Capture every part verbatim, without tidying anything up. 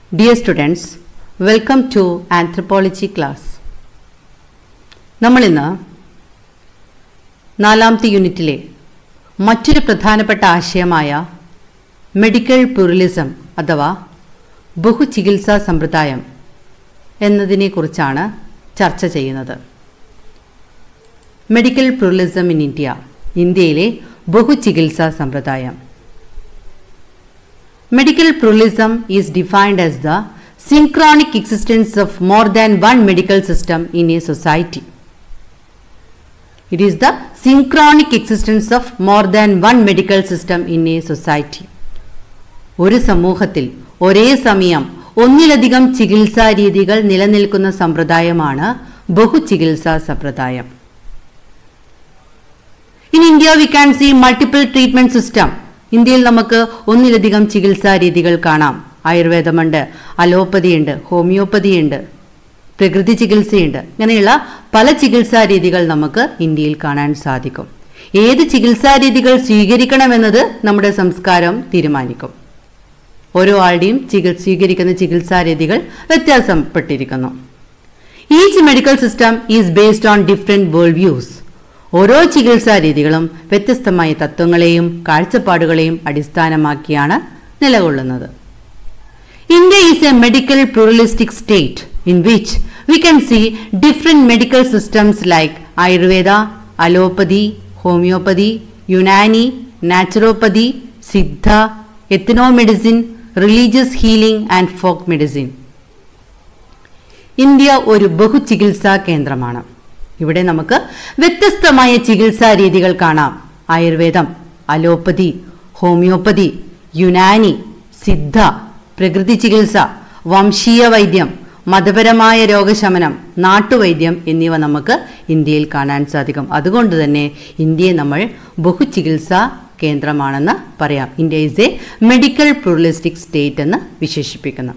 Dear students, welcome to Anthropology class. നമ്മൾ ഇന്ന് നാലാമത്തെ യൂണിറ്റിലെ മറ്റൊരു പ്രധാനപ്പെട്ട ആശയമായ മെഡിക്കൽ പ്ലൂറലിസം അഥവാ ബഹുചികിത്സാ സമ്പ്രദായം എന്നതിനെക്കുറിച്ചാണ് ചർച്ച ചെയ്യുന്നത്. മെഡിക്കൽ പ്ലൂറലിസം ഇൻ ഇന്ത്യ, ഇന്ത്യയിലെ ബഹുചികിത്സാ സമ്പ്രദായം. Medical pluralism is defined as the synchronic existence of more than one medical system in a society. It is the synchronic existence of more than one medical system in a society. ഒരു സമൂഹത്തിൽ ഒരേ സമയം ഒന്നിലധികം ചികിത്സാ രീതികൾ നിലനിൽക്കുന്ന സമ്പ്രദായമാണ് ബഹുചികിത്സാ സമ്പ്രദായം. In India we can see multiple treatment system. ഇന്ത്യയിൽ നമുക്ക് ഒന്നിലധികം ചികിത്സാ രീതികൾ കാണാം. ആയുർവേദമുണ്ട്, അലോപ്പതിയുണ്ട്, ഹോമിയോപ്പതിയുണ്ട്, പ്രകൃതി ചികിത്സയുണ്ട്. ഇങ്ങനെയുള്ള പല ചികിത്സാ രീതികൾ നമുക്ക് ഇന്ത്യയിൽ കാണാൻ സാധിക്കും. ഏത് ചികിത്സാ രീതികൾ സ്വീകരിക്കണമെന്നത് നമ്മുടെ സംസ്കാരം തീരുമാനിക്കും. ഓരോ ആളുടെയും ചികിത്സ സ്വീകരിക്കുന്ന ചികിത്സാ രീതികൾ വ്യത്യാസപ്പെട്ടിരിക്കുന്നു. Each medical system is based on different world views. ഓരോ ചികിത്സാ രീതികളും വ്യത്യസ്തമായ തത്വങ്ങളെയും കാഴ്ചപ്പാടുകളെയും അടിസ്ഥാനമാക്കിയാണ് നിലകൊള്ളുന്നത്. India is a medical pluralistic state in which we can see different medical systems like Ayurveda, allopathy, homeopathy, Unani, naturopathy, Siddha, ethno medicine, religious healing and folk medicine. India ഒരു ബഹുചികിത്സാ കേന്ദ്രമാണ്. ഇവിടെ നമുക്ക് വ്യത്യസ്തമായ ചികിത്സാ രീതികൾ കാണാം. ആയുർവേദം, അലോപ്പതി, ഹോമിയോപ്പതി, യുനാനി, സിദ്ധ, പ്രകൃതി ചികിത്സ, വംശീയ വൈദ്യം, മതപരമായ രോഗശമനം, നാട്ടുവൈദ്യം എന്നിവ നമുക്ക് ഇന്ത്യയിൽ കാണാൻ സാധിക്കും. അതുകൊണ്ട് തന്നെ ഇന്ത്യയെ നമ്മൾ ബഹുചികിത്സാ കേന്ദ്രമാണെന്ന് പറയാം. India is a medical pluralistic state എന്ന് വിശേഷിപ്പിക്കുന്നു.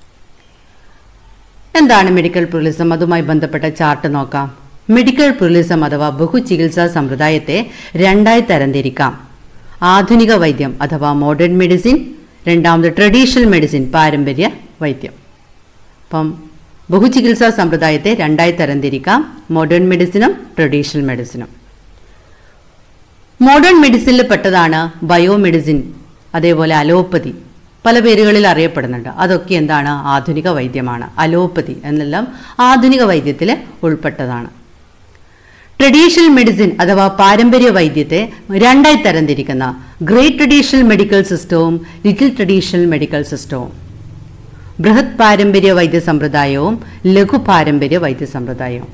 എന്താണ് മെഡിക്കൽ പ്ലൂറലിസം? അതുമായി ബന്ധപ്പെട്ട ചാർട്ട് നോക്കാം. മെഡിക്കൽ പ്ലൂറലിസം അഥവാ ബഹുചികിത്സാ സമ്പ്രദായത്തെ രണ്ടായി തരംതിരിക്കാം. ആധുനിക വൈദ്യം അഥവാ മോഡേൺ മെഡിസിൻ, രണ്ടാമത് ട്രഡീഷണൽ മെഡിസിൻ പാരമ്പര്യ വൈദ്യം. അപ്പം ബഹുചികിത്സാ സമ്പ്രദായത്തെ രണ്ടായി തരംതിരിക്കാം, മോഡേൺ മെഡിസിനും ട്രഡീഷണൽ മെഡിസിനും. മോഡേൺ മെഡിസിനിൽ പെട്ടതാണ് ബയോമെഡിസിൻ, അതേപോലെ അലോപ്പതി, പല പേരുകളിൽ അറിയപ്പെടുന്നുണ്ട്. അതൊക്കെ എന്താണ്? ആധുനിക വൈദ്യമാണ്. അലോപ്പതി എന്നെല്ലാം ആധുനിക വൈദ്യത്തിൽ ഉൾപ്പെട്ടതാണ്. ട്രഡീഷണൽ മെഡിസിൻ അഥവാ പാരമ്പര്യ വൈദ്യത്തെ രണ്ടായി തരംതിരിക്കുന്ന ഗ്രേറ്റ് ട്രഡീഷണൽ മെഡിക്കൽ സിസ്റ്റവും ലിറ്റിൽ ട്രഡീഷണൽ മെഡിക്കൽ സിസ്റ്റവും, ബൃഹത് പാരമ്പര്യ വൈദ്യ സമ്പ്രദായവും ലഘു പാരമ്പര്യ വൈദ്യ സമ്പ്രദായവും.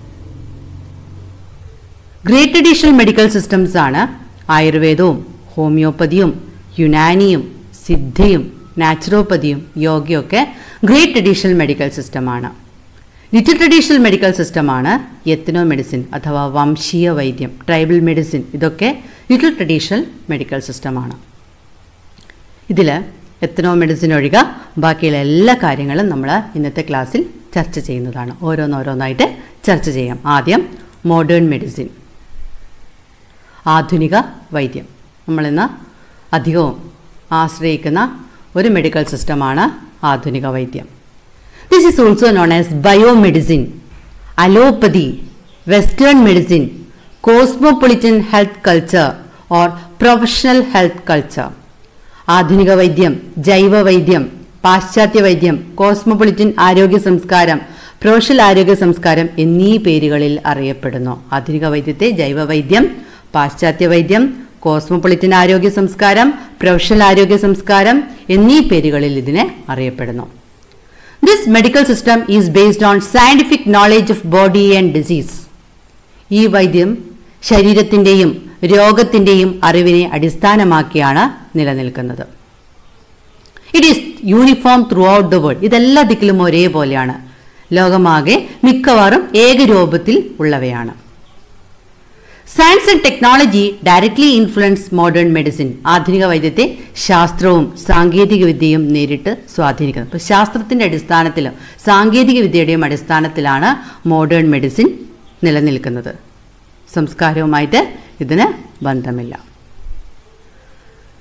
ഗ്രേറ്റ് ട്രഡീഷണൽ മെഡിക്കൽ സിസ്റ്റംസ് ആണ് ആയുർവേദവും ഹോമിയോപ്പതിയും യുനാനിയും സിദ്ധയും നാച്ചുറോപ്പതിയും യോഗയൊക്കെ ഗ്രേറ്റ് ട്രഡീഷണൽ മെഡിക്കൽ സിസ്റ്റമാണ്. ലിറ്റിൽ ട്രഡീഷണൽ മെഡിക്കൽ സിസ്റ്റമാണ് എത്നോ മെഡിസിൻ അഥവാ വംശീയ വൈദ്യം, ട്രൈബൽ മെഡിസിൻ. ഇതൊക്കെ ലിറ്റിൽ ട്രഡീഷണൽ മെഡിക്കൽ സിസ്റ്റമാണ്. ഇതിൽ എത്നോ മെഡിസിൻ ഒഴികെ ബാക്കിയുള്ള എല്ലാ കാര്യങ്ങളും നമ്മൾ ഇന്നത്തെ ക്ലാസ്സിൽ ചർച്ച ചെയ്യുന്നതാണ്. ഓരോന്നോരോന്നായിട്ട് ചർച്ച ചെയ്യാം. ആദ്യം മോഡേൺ മെഡിസിൻ, ആധുനിക വൈദ്യം. നമ്മളിന്ന് അധികവും ആശ്രയിക്കുന്ന ഒരു മെഡിക്കൽ സിസ്റ്റമാണ് ആധുനിക വൈദ്യം. This is also known as biomedicine, allopathy, western medicine, cosmopolitan health culture or professional health culture. ആധുനിക വൈദ്യം, ജൈവ വൈദ്യം, പാശ്ചാത്യ വൈദ്യം, കോസ്മോപൊളിറ്റൻ ആരോഗ്യ സംസ്കാരം, പ്രൊഫഷണൽ ആരോഗ്യ സംസ്കാരം എന്നീ പേരുകളിൽ അറിയപ്പെടുന്നു. ആധുനിക വൈദ്യത്തെ ജൈവ വൈദ്യം, പാശ്ചാത്യ വൈദ്യം, കോസ്മോപൊളിറ്റൻ ആരോഗ്യ സംസ്കാരം, പ്രൊഫഷണൽ ആരോഗ്യ സംസ്കാരം എന്നീ പേരുകളിൽ ഇതിനെ അറിയപ്പെടുന്നു. This medical system is based on scientific knowledge of body and disease. ഈ വൈദ്യം ശരീരത്തിൻ്റെയും രോഗത്തിൻ്റെയും അറിവിനെ അടിസ്ഥാനമാക്കിയാണ് നിലനിൽക്കുന്നത്. It is uniform throughout the world. ഇതെല്ലാ ദിക്കിലും ഒരേപോലെയാണ്. ലോകമാകെ മിക്കവാറും ഏകരൂപത്തിൽ ഉള്ളവയാണ്. Science and technology directly influence modern medicine. ആധുനിക വൈദ്യത്തെ ശാസ്ത്രവും സാങ്കേതിക വിദ്യയും നേരിട്ട് സ്വാധീനിക്കുന്നത്. അപ്പോൾ ശാസ്ത്രത്തിൻ്റെ അടിസ്ഥാനത്തിലും സാങ്കേതിക വിദ്യയുടെയും അടിസ്ഥാനത്തിലാണ് മോഡേൺ മെഡിസിൻ നിലനിൽക്കുന്നത്. സംസ്കാരവുമായിട്ട് ഇതിന് ബന്ധമില്ല.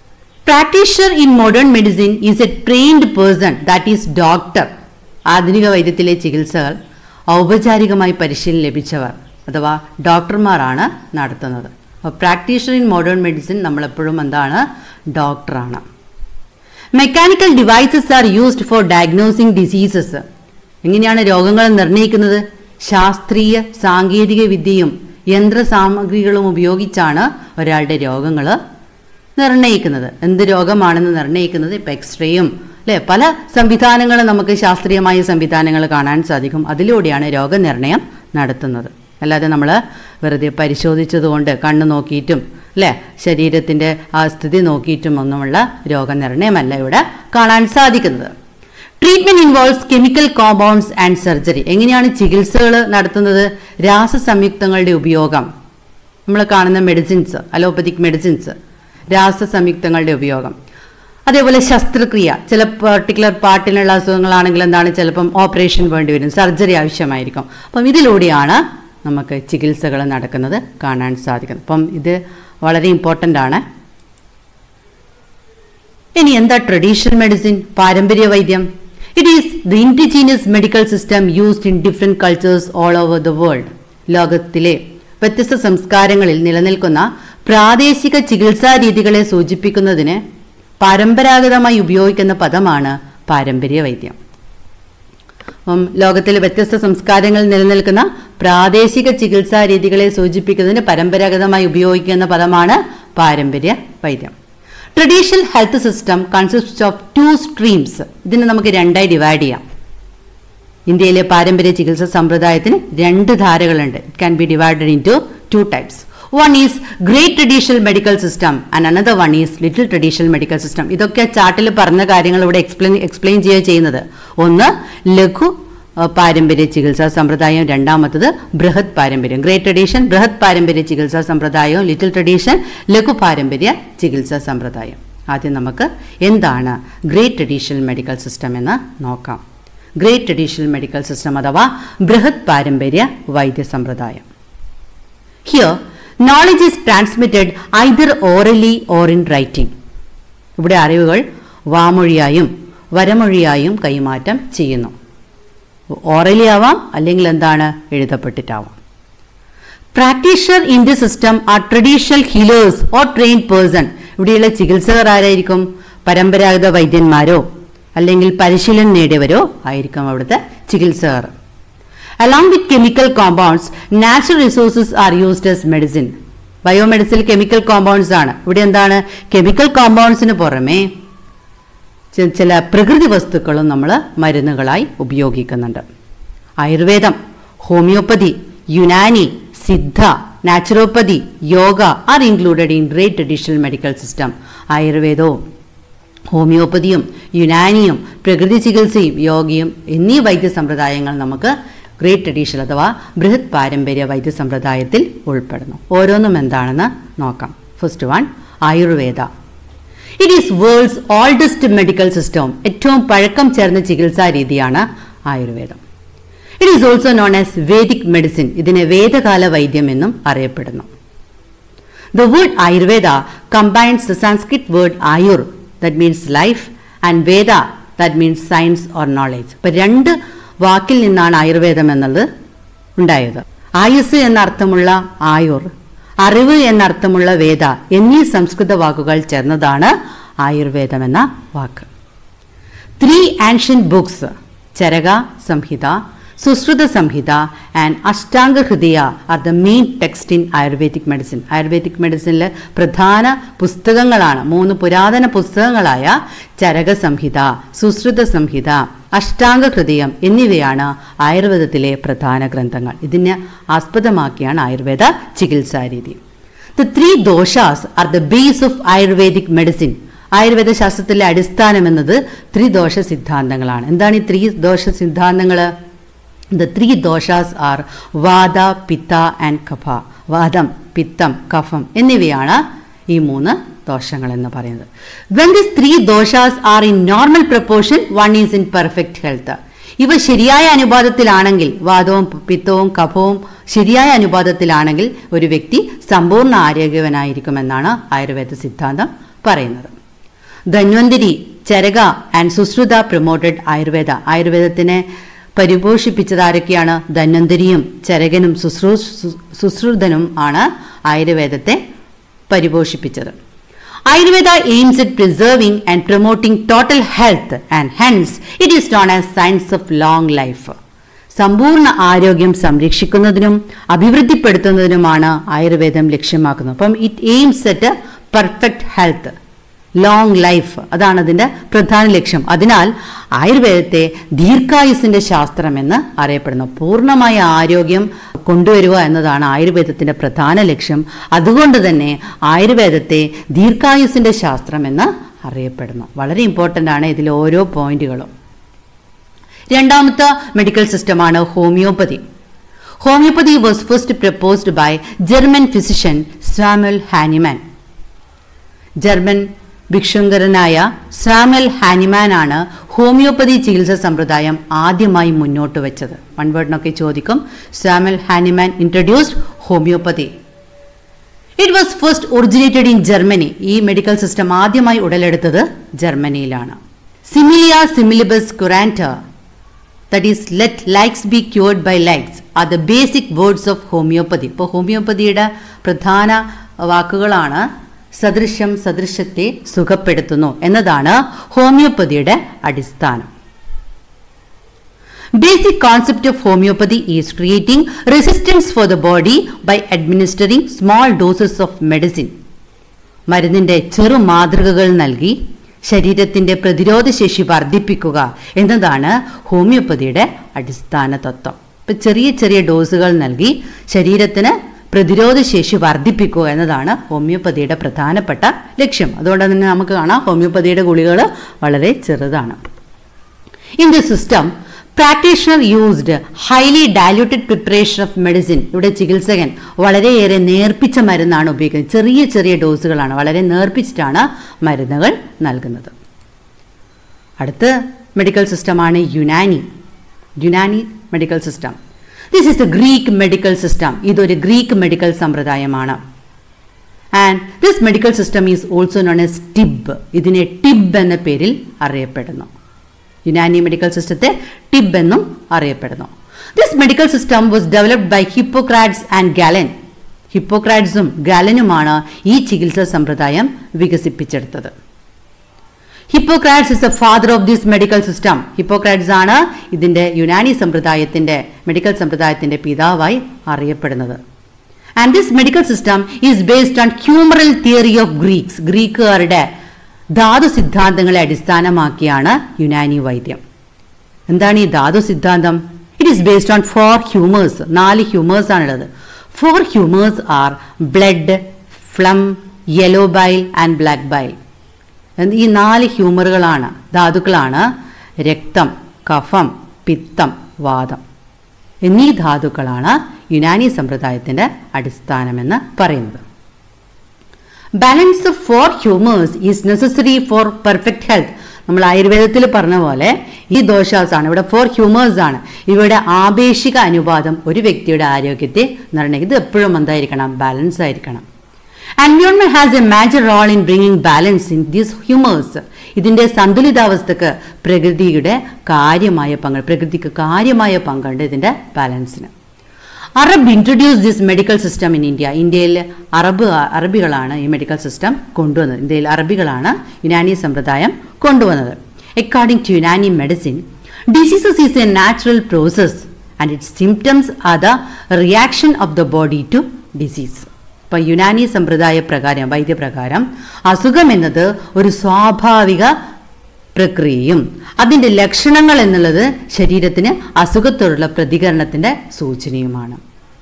Practitioner in modern medicine is a trained person, that is doctor. ആധുനിക വൈദ്യത്തിലെ ചികിത്സകൾ ഔപചാരികമായി പരിശീലനം ലഭിച്ചവർ അഥവാ ഡോക്ടർമാരാണ് നടത്തുന്നത്. അപ്പോൾ പ്രാക്ടീഷണർ ഇൻ മോഡേൺ മെഡിസിൻ നമ്മളെപ്പോഴും എന്താണ്? ഡോക്ടറാണ്. Mechanical devices are used for diagnosing diseases. എങ്ങനെയാണ് രോഗങ്ങൾ നിർണ്ണയിക്കുന്നത്? ശാസ്ത്രീയ സാങ്കേതിക വിദ്യയും യന്ത്രസാമഗ്രികളും ഉപയോഗിച്ചാണ് ഒരാളുടെ രോഗങ്ങൾ നിർണ്ണയിക്കുന്നത്. എന്ത് രോഗമാണെന്ന് നിർണ്ണയിക്കുന്നത് ഇപ്പം എക്സ്റേയും അല്ലേ, പല സംവിധാനങ്ങളും നമുക്ക് ശാസ്ത്രീയമായ സംവിധാനങ്ങൾ കാണാൻ സാധിക്കും. അതിലൂടെയാണ് രോഗനിർണയം നടത്തുന്നത്. അല്ലാതെ നമ്മൾ വെറുതെ പരിശോധിച്ചതുകൊണ്ട് കണ്ണ് നോക്കിയിട്ടും അല്ലേ ശരീരത്തിൻ്റെ ആ സ്ഥിതി നോക്കിയിട്ടും ഒന്നുമുള്ള രോഗനിർണയമല്ല ഇവിടെ കാണാൻ സാധിക്കുന്നത്. Treatment involves chemical compounds and surgery. എങ്ങനെയാണ് ചികിത്സകൾ നടത്തുന്നത്? രാസസംയുക്തങ്ങളുടെ ഉപയോഗം. നമ്മൾ കാണുന്ന മെഡിസിൻസ്, അലോപ്പതിക് മെഡിസിൻസ്, രാസസംയുക്തങ്ങളുടെ ഉപയോഗം. അതേപോലെ ശസ്ത്രക്രിയ, ചില പെർട്ടിക്കുലർ പാർട്ടിനുള്ള അസുഖങ്ങളാണെങ്കിൽ എന്താണ് ചിലപ്പം ഓപ്പറേഷൻ വേണ്ടി വരും, സർജറി ആവശ്യമായിരിക്കും. അപ്പം ഇതിലൂടെയാണ് നമുക്ക് ചികിത്സകൾ നടക്കുന്നത് കാണാൻ സാധിക്കുന്നത്. അപ്പം ഇത് വളരെ ഇമ്പോർട്ടൻ്റ് ആണ്. ഇനി എന്താ ട്രഡീഷണൽ മെഡിസിൻ? പാരമ്പര്യ വൈദ്യം. It is the indigenous medical system used in different cultures all over the world. ലോകത്തിലെ വ്യത്യസ്ത സംസ്കാരങ്ങളിൽ നിലനിൽക്കുന്ന പ്രാദേശിക ചികിത്സാ രീതികളെ സൂചിപ്പിക്കുന്നതിന് പരമ്പരാഗതമായി ഉപയോഗിക്കുന്ന പദമാണ് പാരമ്പര്യ വൈദ്യം. അപ്പം ലോകത്തിലെ വ്യത്യസ്ത സംസ്കാരങ്ങളിൽ നിലനിൽക്കുന്ന പ്രാദേശിക ചികിത്സാ രീതികളെ സൂചിപ്പിക്കുന്നതിന് പരമ്പരാഗതമായി ഉപയോഗിക്കുന്ന പദമാണ് പാരമ്പര്യ വൈദ്യം. Traditional health system consist of two streams. ഇതിനെ നമുക്ക് രണ്ടായി ഡിവൈഡ് ചെയ്യാം. ഇന്ത്യയിലെ പാരമ്പര്യ ചികിത്സാ സമ്പ്രദായത്തിന് രണ്ട് ധാരകളുണ്ട്. It can be divided into two types. One is great traditional medical system and another one is little traditional medical system. ഇതൊക്കെ ചാർട്ടിൽ പറഞ്ഞ കാര്യങ്ങൾ ഇവിടെ എക്സ്പ്ലെയിൻ എക്സ്പ്ലെയിൻ ചെയ്യുക ചെയ്യുന്നത്. ഒന്ന് ലഘു പാരമ്പര്യ ചികിത്സാ സമ്പ്രദായം, രണ്ടാമത്തത് ബൃഹത് പാരമ്പര്യം. ഗ്രേറ്റ് ട്രഡീഷൻ ബൃഹത് പാരമ്പര്യ ചികിത്സാ സമ്പ്രദായവും ലിറ്റിൽ ട്രഡീഷൻ ലഘു പാരമ്പര്യ ചികിത്സാ സമ്പ്രദായം. ആദ്യം നമുക്ക് എന്താണ് ഗ്രേറ്റ് ട്രഡീഷണൽ മെഡിക്കൽ സിസ്റ്റം എന്ന് നോക്കാം. ഗ്രേറ്റ് ട്രഡീഷണൽ മെഡിക്കൽ സിസ്റ്റം അഥവാ ബൃഹത് പാരമ്പര്യ വൈദ്യ സമ്പ്രദായം. Here knowledge is transmitted either orally or in writing. ഇവിടെ അറിവുകൾ വാമൊഴിയായും വരമൊഴിയായും കൈമാറ്റം ചെയ്യുന്നു. ഓറലി ആവാം, അല്ലെങ്കിൽ എന്താണ് എഴുതപ്പെട്ടിട്ടാവാം. Practitioner in the system are traditional healers or trained person. ഇവിടെയുള്ള ചികിത്സകർ ആരായിരിക്കും? പരമ്പരാഗത വൈദ്യന്മാരോ അല്ലെങ്കിൽ പരിശീലനം നേടിയവരോ ആയിരിക്കും അവിടുത്തെ ചികിത്സകർ. Along with chemical compounds, natural resources are used as medicine. Biomedicine chemical compounds ആണ്. ഇവിടെ എന്താണ്? കെമിക്കൽ കോമ്പൗണ്ട്സിന് പുറമെ ചില പ്രകൃതി വസ്തുക്കളും നമ്മൾ മരുന്നുകളായി ഉപയോഗിക്കുന്നുണ്ട്. ആയുർവേദം, homeopathy, Unani, Siddha, naturopathy, yoga are included in great traditional medical system. ആയുർവേദവും ഹോമിയോപ്പതിയും യുനാനിയും പ്രകൃതി ചികിത്സയും യോഗയും എന്നീ വൈദ്യ സമ്പ്രദായങ്ങൾ നമുക്ക് ഗ്രേറ്റ് ട്രഡീഷണൽ അഥവാ ബൃഹത് പാരമ്പര്യ വൈദ്യ സമ്പ്രദായത്തിൽ ഉൾപ്പെടുന്നു. ഓരോന്നും എന്താണെന്ന് നോക്കാം. First one Ayurveda. It is world's oldest medical system. ഏറ്റവും പഴക്കം ചേർന്ന ചികിത്സാ രീതിയാണ് ആയുർവേദം. It is also known as Vedic medicine. ഇതിനെ വേദകാല വൈദ്യം എന്നും അറിയപ്പെടുന്നു. The word Ayurveda combines the Sanskrit word ayur that means life and veda that means science or knowledge. ഇപ്പം രണ്ട് വാക്കിൽ നിന്നാണ് ആയുർവേദം എന്നുള്ളത് ഉണ്ടായത്. ആയുസ് എന്നർത്ഥമുള്ള ആയുർ, അറിവ് എന്നർത്ഥമുള്ള വേദ എന്നീ സംസ്കൃത വാക്കുകൾ ചേർന്നതാണ് ആയുർവേദം എന്ന വാക്ക്. Three ancient books, Charaka Samhita, Sushruta Samhita and Ashtanga Hridaya are the main text in Ayurvedic medicine. Ayurvedic മെഡിസിനിലെ പ്രധാന പുസ്തകങ്ങളാണ് മൂന്ന് പുരാതന പുസ്തകങ്ങളായ ചരക സംഹിത, സുശ്രുത സംഹിത, അഷ്ടാംഗ ഹൃദയം എന്നിവയാണ് ആയുർവേദത്തിലെ പ്രധാന ഗ്രന്ഥങ്ങൾ. ഇതിനെ ആസ്പദമാക്കിയാണ് ആയുർവേദ ചികിത്സാരീതി. The three doshas are the base of Ayurvedic medicine. Ayurveda ശാസ്ത്രത്തിലെ അടിസ്ഥാനം എന്നത് ത്രിദോഷ സിദ്ധാന്തങ്ങളാണ്. എന്താണ് ഈ ത്രീ ദോഷ സിദ്ധാന്തങ്ങൾ? The three doshas are Vada, Pitta and Kapha. വാദം, പിത്തം, കഫം എന്നിവയാണ് ഈ മൂന്ന് ദോഷങ്ങൾ എന്ന് പറയുന്നത്. When these three doshas are in normal proportion, one is in perfect health. ഇവ ശരിയായ അനുപാതത്തിലാണെങ്കിൽ, വാദവും പിത്തവും കഫവും ശരിയായ അനുപാതത്തിലാണെങ്കിൽ ഒരു വ്യക്തി സമ്പൂർണ്ണ ആരോഗ്യവനായിരിക്കുമെന്നാണ് ആയുർവേദ സിദ്ധാന്തം പറയുന്നത്. Dhanvantari, Charaka and Sushruta promoted Ayurveda. ആയുർവേദത്തിനെ പരിപോഷിപ്പിച്ചത് ആരൊക്കെയാണ്? ധന്വന്തരിയും ചരകനും സുശ്രൂ സുശ്രുതനും ആണ് ആയുർവേദത്തെ പരിപോഷിപ്പിച്ചത്. Ayurveda aims at preserving and promoting total health and hence it is known as science of long life. സമ്പൂർണ്ണ ആരോഗ്യം സംരക്ഷിക്കുന്നതിനും അഭിവൃദ്ധിപ്പെടുത്തുന്നതിനുമാണ് ആയുർവേദം ലക്ഷ്യമാക്കുന്നത്. അപ്പം it aims at perfect health, long life, അതാണ് അതിൻ്റെ പ്രധാന ലക്ഷ്യം. അതിനാൽ ആയുർവേദത്തെ ദീർഘായുസിൻ്റെ ശാസ്ത്രം എന്ന് അറിയപ്പെടുന്നു. പൂർണ്ണമായ ആരോഗ്യം കൊണ്ടുവരിക എന്നതാണ് ആയുർവേദത്തിൻ്റെ പ്രധാന ലക്ഷ്യം. അതുകൊണ്ട് തന്നെ ആയുർവേദത്തെ ദീർഘായുസിൻ്റെ ശാസ്ത്രം എന്ന് അറിയപ്പെടുന്നു. വളരെ ഇമ്പോർട്ടൻ്റ് ആണ് ഇതിലെ ഓരോ പോയിന്റുകളും. രണ്ടാമത്തെ മെഡിക്കൽ സിസ്റ്റമാണ് homeopathy. Homeopathy was first proposed by German physician Samuel Hahnemann. German ഭിക്ഷുങ്കരനായ സാമുവൽ ഹാനിമാൻ ആണ് ഹോമിയോപ്പതി ചികിത്സാ സമ്പ്രദായം ആദ്യമായി മുന്നോട്ട് വെച്ചത്. വൺ വേർഡിനൊക്കെ ചോദിക്കും. Samuel Hahnemann introduced homeopathy. It was first originated in Germany. ഈ മെഡിക്കൽ സിസ്റ്റം ആദ്യമായി ഉടലെടുത്തത് ജർമ്മനിയിലാണ്. Similia സിമിലിബസ് കുറാൻറ്റ, that is let likes be cured by likes, are the basic words of homeopathy. ഇപ്പോൾ ഹോമിയോപ്പതിയുടെ പ്രധാന വാക്കുകളാണ് സദൃശ്യം സദൃശ്യത്തെ സുഖപ്പെടുത്തുന്നു എന്നതാണ് ഹോമിയോപ്പതിയുടെ അടിസ്ഥാനം. Basic concept of homeopathy is creating resistance for the body by administering small doses of medicine. മരുന്നിൻ്റെ ചെറു മാതൃകകൾ നൽകി ശരീരത്തിൻ്റെ പ്രതിരോധശേഷി വർദ്ധിപ്പിക്കുക എന്നതാണ് ഹോമിയോപ്പതിയുടെ അടിസ്ഥാന തത്വം. ഇപ്പം ചെറിയ ചെറിയ ഡോസുകൾ നൽകി ശരീരത്തിന് പ്രതിരോധശേഷി വർദ്ധിപ്പിക്കുക എന്നതാണ് ഹോമിയോപ്പതിയുടെ പ്രധാനപ്പെട്ട ലക്ഷ്യം. അതുകൊണ്ട് തന്നെ നമുക്ക് കാണാം ഹോമിയോപ്പതിയുടെ ഗുളികകൾ വളരെ ചെറുതാണ്. In the system practitioner used highly diluted preparation of medicine. ഇവിടെ ചികിത്സകൻ വളരെയേറെ നേർപ്പിച്ച മരുന്നാണ് ഉപയോഗിക്കുന്നത്. ചെറിയ ചെറിയ ഡോസുകളാണ്, വളരെ നേർപ്പിച്ചിട്ടാണ് മരുന്നുകൾ നൽകുന്നത്. അടുത്ത മെഡിക്കൽ സിസ്റ്റമാണ് Unani. Unani medical system. This is a Greek medical system. ഇതൊരു ഗ്രീക്ക് മെഡിക്കൽ സമ്പ്രദായമാണ്. And this medical system is also known as Tibb. ഇതിനെ ടിബ് എന്ന പേരിൽ അറിയപ്പെടുന്നു. യുനാനി മെഡിക്കൽ സിസ്റ്റത്തെ ടിബ് എന്നും അറിയപ്പെടുന്നു. This medical system was developed by Hippocrates and Galen. ഹിപ്പോക്രാറ്റ്സും ഗാലനുമാണ് ഈ ചികിത്സാ സമ്പ്രദായം വികസിപ്പിച്ചെടുത്തത്. Hippocrates is a father of this medical system. Hippocrates ആണ് ഇതിൻ്റെ യുനാനി സമ്പ്രദായത്തിൻ്റെ മെഡിക്കൽ സമ്പ്രദായത്തിൻ്റെ പിതാവായി അറിയപ്പെടുന്നത്. And this medical system is based on humoral theory of Greeks. ഗ്രീക്കുകാരുടെ ധാതു സിദ്ധാന്തങ്ങളെ അടിസ്ഥാനമാക്കിയാണ് യുനാനി വൈദ്യം. എന്താണ് ഈ ധാതു സിദ്ധാന്തം? It is based on four humours. നാല് ഹ്യൂമേഴ്സ് ആണുള്ളത്. Four humours are blood, plum, yellow bile and black bile. ഈ നാല് ഹ്യൂമറുകളാണ്, ധാതുക്കളാണ് രക്തം, കഫം, പിത്തം, വാതം എന്നീ ധാതുക്കളാണ് യുനാനി സമ്പ്രദായത്തിൻ്റെ അടിസ്ഥാനമെന്ന് പറയുന്നത്. Balance of four humours is necessary for perfect health. നമ്മൾ ആയുർവേദത്തിൽ പറഞ്ഞ പോലെ ഈ ദോഷാസാണ്, ഇവിടെ ഫോർ ഹ്യൂമേഴ്സ് ആണ്. ഇവയുടെ ആപേക്ഷിക അനുപാതം ഒരു വ്യക്തിയുടെ ആരോഗ്യത്തെ നിർണ്ണയിക്കും. ഇത് എപ്പോഴും എന്തായിരിക്കണം? ബാലൻസ് ആയിരിക്കണം. Environment has a major role in bringing balance in these humours. ഇതിൻ്റെ സന്തുലിതാവസ്ഥക്ക് പ്രകൃതിയുടെ കാര്യമായ പങ്ക് പ്രകൃതിക്ക് കാര്യമായ പങ്കുണ്ട് ഇതിൻ്റെ ബാലൻസിന്. Arab introduce this medical system in India. ഇന്ത്യയിൽ അറബ് അറബികളാണ് ഈ മെഡിക്കൽ സിസ്റ്റം കൊണ്ടുവന്നത്. ഇന്ത്യയിൽ അറബികളാണ് യുനാനി സമ്പ്രദായം കൊണ്ടുവന്നത്. According to Unani medicine, diseases is a natural process and its symptoms are the reaction of the body to disease. ഇപ്പം യുനാനി സമ്പ്രദായ പ്രകാരം വൈദ്യപ്രകാരം അസുഖം എന്നത് ഒരു സ്വാഭാവിക പ്രക്രിയയും അതിൻ്റെ ലക്ഷണങ്ങൾ എന്നുള്ളത് ശരീരത്തിന് അസുഖത്തോടുള്ള പ്രതികരണത്തിൻ്റെ സൂചനയുമാണ്.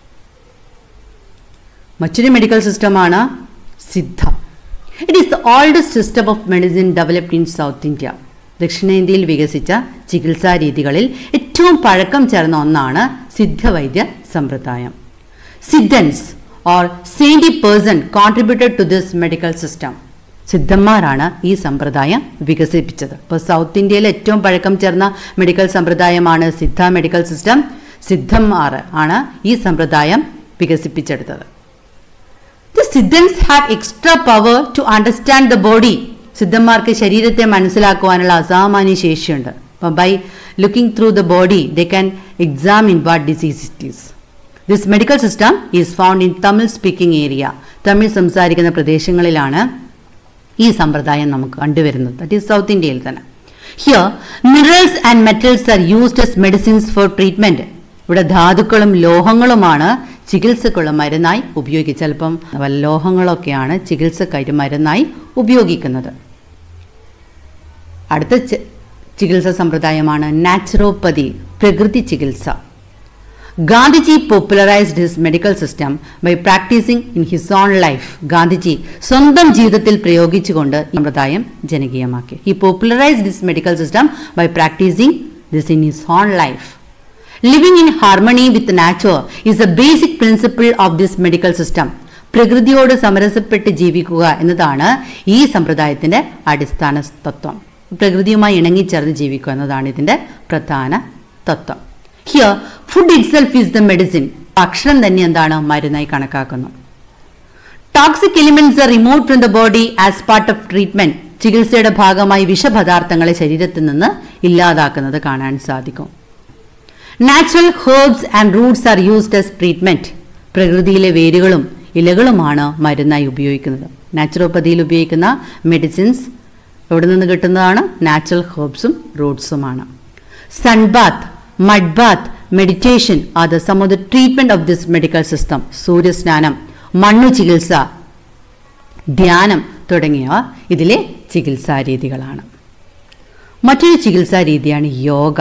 മറ്റൊരു മെഡിക്കൽ സിസ്റ്റമാണ് Siddha. It is the oldest system of medicine developed in South India. ദക്ഷിണേന്ത്യയിൽ വികസിച്ച ചികിത്സാ രീതികളിൽ ഏറ്റവും പഴക്കം ചേർന്ന ഒന്നാണ് സിദ്ധവൈദ്യ സമ്പ്രദായം. Siddhans or saintly person contributed to this medical system. സിദ്ധന്മാരാണ് ഈ സമ്പ്രദായം വികസിപ്പിച്ചത്. ഇപ്പോൾ സൗത്ത് ഇന്ത്യയിൽ ഏറ്റവും പഴക്കം ചേർന്ന മെഡിക്കൽ സമ്പ്രദായമാണ് സിദ്ധ മെഡിക്കൽ സിസ്റ്റം. സിദ്ധന്മാർ ആണ് ഈ സമ്പ്രദായം വികസിപ്പിച്ചെടുത്തത്. The Siddhans had extra power to understand the body സിദ്ധന്മാർക്ക് ശരീരത്തെ മനസ്സിലാക്കുവാനുള്ള അസാമാന്യ ശേഷിയുണ്ട്. അപ്പം by looking through the body they can examine what disease it is. This medical system is found in Tamil speaking area. തമിഴ് സംസാരിക്കുന്ന പ്രദേശങ്ങളിലാണ് ഈ സമ്പ്രദായം നമുക്ക് കണ്ടുവരുന്നത്. ദാറ്റ് ഈസ് സൗത്ത് ഇന്ത്യയിൽ തന്നെ. Here minerals and metals are used as medicines for treatment. ഇവിടെ ധാതുക്കളും ലോഹങ്ങളുമാണ് ചികിത്സക്കുള്ള മരുന്നായി ഉപയോഗിക്കുക. ചിലപ്പം ലോഹങ്ങളൊക്കെയാണ് ചികിത്സക്കായിട്ട് മരുന്നായി ഉപയോഗിക്കുന്നത്. അടുത്ത ചികിത്സാ സമ്പ്രദായമാണ് നാച്ചുറോപ്പതി, പ്രകൃതി ചികിത്സ. Gandhiji popularised his medical system by practising in his own life. Gandhiji സ്വന്തം ജീവിതത്തിൽ പ്രയോഗിച്ചുകൊണ്ട് ഈ സമ്പ്രദായം ജനകീയമാക്കി. He popularised his medical system by practising this in his own life. Living in harmony with nature is a basic principle of this medical system. പ്രകൃതിയോട് സമരസപ്പെട്ട് ജീവിക്കുക എന്നതാണ് ഈ സമ്പ്രദായത്തിന്റെ അടിസ്ഥാന തത്വം. പ്രകൃതിയുമായി ഇണങ്ങിച്ചേർന്ന് ജീവിക്കുക എന്നതാണ് ഇതിന്റെ പ്രധാന തത്വം. Here, food itself is the medicine. ഭക്ഷണം തന്നെ എന്താണ്? മരുന്നായി കണക്കാക്കുന്നു. Toxic elements are removed from the body as part of treatment. ചികിത്സയുടെ ഭാഗമായി വിഷപദാർത്ഥങ്ങളെ ശരീരത്തിൽ നിന്ന് ഇല്ലാതാക്കുന്നത് കാണാൻ സാധിക്കും. Natural herbs and roots are used as treatment. പ്രകൃതിയിലെ വേരുകളും ഇലകളുമാണ് മരുന്നായി ഉപയോഗിക്കുന്നത്. നാച്ചുറോപ്പതിയിൽ ഉപയോഗിക്കുന്ന മെഡിസിൻസ് എവിടെ നിന്ന് കിട്ടുന്നതാണ്? നാച്ചുറൽ ഹെർബ്സും റൂട്ട്സുമാണ്. Sunbath, mud bath, meditation are the sum of the treatment of this medical system. സൂര്യസ്നാനം, മണ്ണു ചികിത്സ, ധ്യാനം തുടങ്ങിയവ ഇതിലെ ചികിത്സാ രീതികളാണ്. മറ്റൊരു ചികിത്സാ രീതിയാണ് yoga.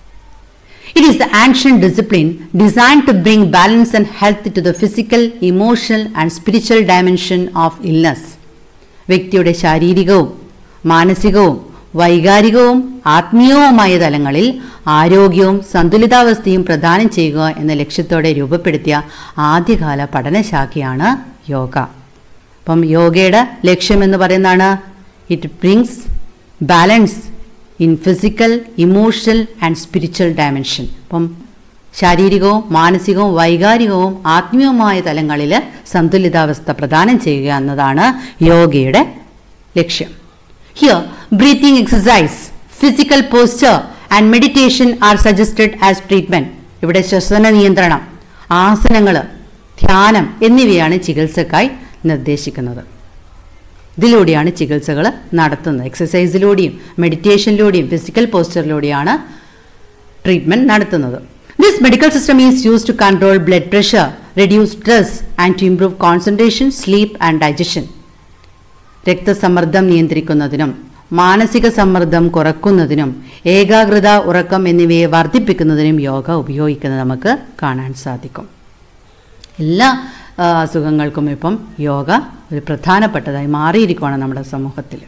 It is the ancient discipline designed to bring balance and health to the physical, emotional and spiritual dimension of illness. വ്യക്തിയുടെ ശാരീരികവും മാനസികവും വൈകാരികവും ആത്മീയവുമായ തലങ്ങളിൽ ആരോഗ്യവും സന്തുലിതാവസ്ഥയും പ്രദാനം ചെയ്യുക എന്ന ലക്ഷ്യത്തോടെ രൂപപ്പെടുത്തിയ ആദ്യകാല പഠനശാഖയാണ് യോഗ. അപ്പം യോഗയുടെ ലക്ഷ്യം എന്ന് പറയുന്നതാണ് it brings balance in physical, emotional and spiritual dimension. അപ്പം ശാരീരികവും മാനസികവും വൈകാരികവും ആത്മീയവുമായ തലങ്ങളിൽ സന്തുലിതാവസ്ഥ പ്രദാനം ചെയ്യുക എന്നതാണ് യോഗയുടെ ലക്ഷ്യം. Here breathing exercise, physical posture and meditation are suggested as treatment. ഇവിടെ ശ്വസന നിയന്ത്രണം, ആസനങ്ങൾ, ധ്യാനം എന്നിവയാണ് ചികിത്സക്കായി നിർദ്ദേശിക്കുന്നത്. ഇതിലൂടെയാണ് ചികിത്സകൾ നടത്തുന്നത്. എക്സസൈസിലൂടെയും മെഡിറ്റേഷനിലൂടെയും ഫിസിക്കൽ പോസ്ചറിലൂടെയാണ് ട്രീറ്റ്മെന്റ് നടത്തുന്നത്. This medical system is use to control blood pressure, reduce stress and to improve concentration, sleep and digestion. രക്തസമ്മർദ്ദം നിയന്ത്രിക്കുന്നതിനും മാനസിക സമ്മർദ്ദം കുറയ്ക്കുന്നതിനും ഏകാഗ്രത, ഉറക്കം എന്നിവയെ വർദ്ധിപ്പിക്കുന്നതിനും യോഗ ഉപയോഗിക്കുന്നത് നമുക്ക് കാണാൻ സാധിക്കും. എല്ലാ അസുഖങ്ങൾക്കും ഇപ്പം യോഗ ഒരു പ്രധാനപ്പെട്ടതായി മാറിയിരിക്കുകയാണ് നമ്മുടെ സമൂഹത്തിൽ.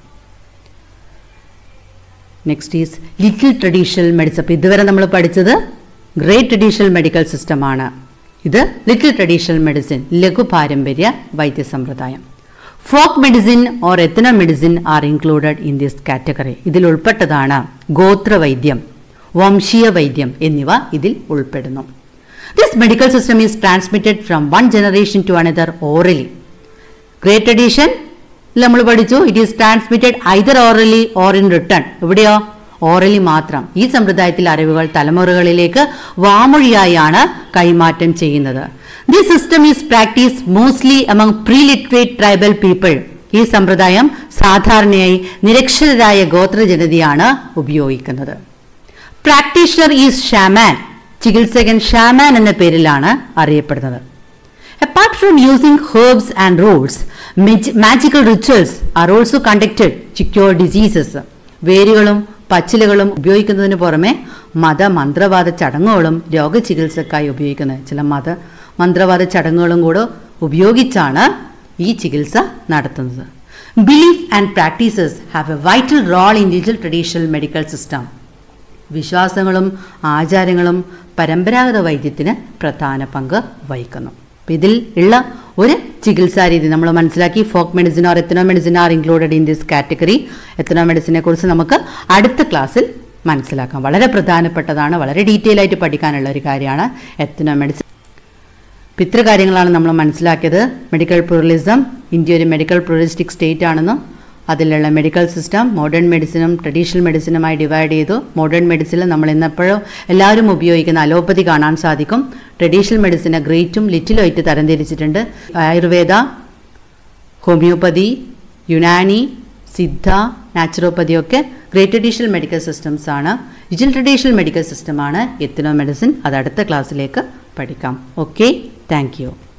Next is little traditional medicine. അപ്പം ഇതുവരെ നമ്മൾ പഠിച്ചത് ഗ്രേറ്റ് ട്രഡീഷണൽ മെഡിക്കൽ സിസ്റ്റമാണ്. ഇത് ലിറ്റിൽ ട്രഡീഷണൽ മെഡിസിൻ, ലഘു പാരമ്പര്യ വൈദ്യസമ്പ്രദായം. Folk medicine or ethno medicine are included in this category. ഇതിൽ ഉൾപ്പെട്ടതാണ് ഗോത്രവൈദ്യം, വംശീയ വൈദ്യം എന്നിവ ഇതിൽ ഉൾപ്പെടുന്നു. This medical system is transmitted from one generation to another orally. Great tradition നമ്മൾ പഠിച്ചു, it is transmitted either orally or in written. ഇവിടെയോ ഓറലി മാത്രം. ഈ സമ്പ്രദായത്തിൽ അറിവുകൾ തലമുറകളിലേക്ക് വാമൊഴിയായാണ് കൈമാറ്റം ചെയ്യുന്നത്. This system is practiced mostly among pre-literate tribal people. ഈ സമ്പ്രദായം സാധാരണയായി നിരക്ഷരരായ ഗോത്രജനതയാണ് ഉപയോഗിക്കുന്നത്. Practitioner is shaman. ചികിത്സകൻ ഷാമാൻ എന്ന പേരിലാണ് അറിയപ്പെടുന്നത്. Apart from using herbs and roots, magical rituals are also conducted to cure diseases. വേരുകളും പച്ചിലകളും ഉപയോഗിക്കുന്നതിന് പുറമെ മതമന്ത്രവാദ ചടങ്ങുകളും രോഗചികിത്സക്കായി ഉപയോഗിക്കുന്നത്. ചില മത മന്ത്രവാദ ചടങ്ങുകളും കൂടെ ഉപയോഗിച്ചാണ് ഈ ചികിത്സ നടത്തുന്നത്. Belief and practices have a vital role in digital traditional medical system. വിശ്വാസങ്ങളും ആചാരങ്ങളും പരമ്പരാഗത വൈദ്യത്തിന് പ്രധാന പങ്ക് വഹിക്കുന്നു. അപ്പം ഇതിൽ ഉള്ള ഒരു ചികിത്സാ രീതി നമ്മൾ മനസ്സിലാക്കി. Folk medicine or ethno medicine are included in this category. Ethno മെഡിസിനെ കുറിച്ച് നമുക്ക് അടുത്ത ക്ലാസ്സിൽ മനസ്സിലാക്കാം. വളരെ പ്രധാനപ്പെട്ടതാണ്, വളരെ ഡീറ്റെയിൽ ആയിട്ട് പഠിക്കാനുള്ള ഒരു കാര്യമാണ് എത്നോ മെഡിസിൻ. അപ്പം ഇത്ര കാര്യങ്ങളാണ് നമ്മൾ മനസ്സിലാക്കിയത്. മെഡിക്കൽ പ്ലൂറലിസം, ഇന്ത്യ ഒരു മെഡിക്കൽ പ്ലൂറലിസ്റ്റിക് സ്റ്റേറ്റ് ആണെന്നും അതിലുള്ള മെഡിക്കൽ സിസ്റ്റം മോഡേൺ മെഡിസിനും ട്രഡീഷണൽ മെഡിസിനുമായി ഡിവൈഡ് ചെയ്തു. മോഡേൺ മെഡിസിനിൽ നമ്മൾ ഇന്നെപ്പോഴും എല്ലാവരും ഉപയോഗിക്കുന്ന അലോപ്പതി കാണാൻ സാധിക്കും. ട്രഡീഷണൽ മെഡിസിനെ ഗ്രേറ്റും ലിറ്റിലും ആയിട്ട് തരംതിരിച്ചിട്ടുണ്ട്. ആയുർവേദ, ഹോമിയോപ്പതി, യുനാനി, സിദ്ധ, നാച്ചുറോപ്പതിയൊക്കെ ഗ്രേറ്റ് ട്രഡീഷണൽ മെഡിക്കൽ സിസ്റ്റംസ് ആണ്. ലിറ്റിൽ ട്രഡീഷണൽ മെഡിക്കൽ സിസ്റ്റമാണ് എത്തനോ മെഡിസിൻ. അത് അടുത്ത ക്ലാസ്സിലേക്ക് പഠിക്കാം. Okay, thank U.